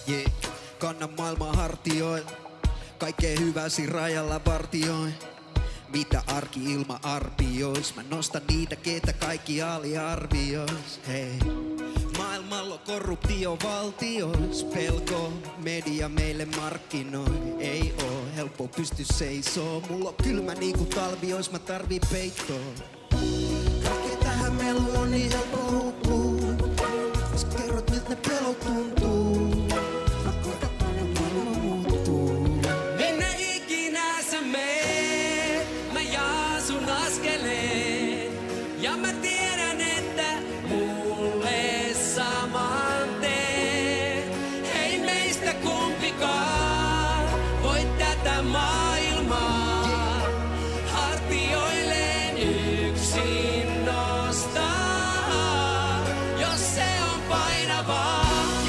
Yeah. Kanna maailman hartioilla, kaikkea hyväsi rajalla vartioin. Mitä arki ilma arviois, mä nostan niitä, ketä kaikki aliarviois. Hei. Maailmalla korruptio valtiois, pelko media meille markkinoi. Ei oo helppo pysty seisoo, mulla on kylmä niinku talvi ois, mä tarvii peittoa. Kaikkea tähän meluun on niin helppo hukkuu, jos kerrot miltä ne pelot tuntuu. Kuinka paljon maailma muuttuu. Minne ikinä sä meet, mä jaan sun askeleen. Ja mä tiedän, että mulle saman teen. Ei meistä kumpikaan voi tätä maailmaa hartioilleen yksin nostaa, jos se on painavaa.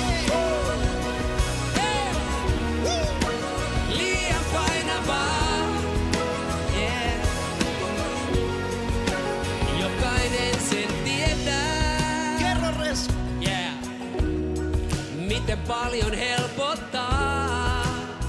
Liian painavaa. Yeah. Jokainen sen tietää. Kerro res! Yeah. Miten paljon helpottaa.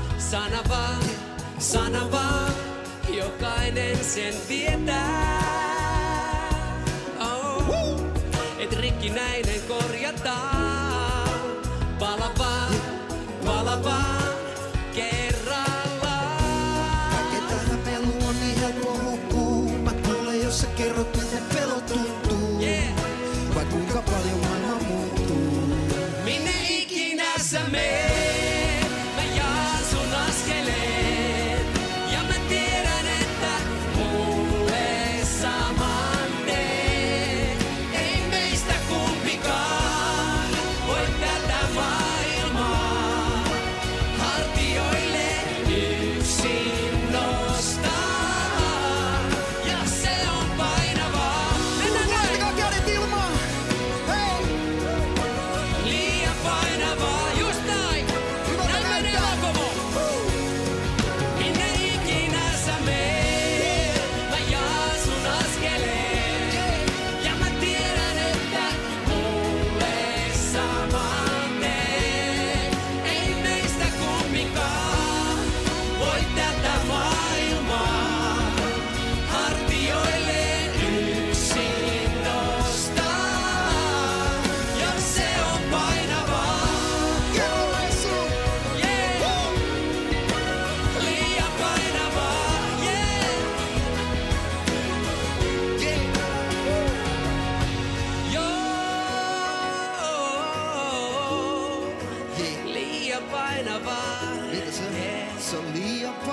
Sana vaan. Jokainen sen tietää. Oh. Et rikkinäinen korjataan. Pala vaan. Kerrallaan. Kaikkea tähän meluun on niin helppo hukkuu. Mä kuulen, jos sä kerrot miltä ne pelot tuntuu. Yeah. Vai kuinka paljon maailma muuttuu. Minne ikinä sä meet, mä jaan sun askeleet. Ja mä tiedän, että mulle saman teen. Ei meistä kumpikaan voi tätä maailmaa hartioille yksin nostaa, jos se on painavaa. Mennään näin! Laittakaa kädet ilmaan! Hei! Liian painavaa, just näin! Hyvältä Näin menee näyttää! Akomo! Minne ikinä sä meet, mä jaan sun askeleen. Ja mä tiedän, että mulle saman teen. Ei meistä kumpikaan voi tätä maailmaa hartioilleen yksin nostaa, jos se on painavaa. Kerro Ressu! Yeah. Liian painavaa, yeah. Joo. Yeah. Liian painavaa. Mitä se on? Yeah. Se on liian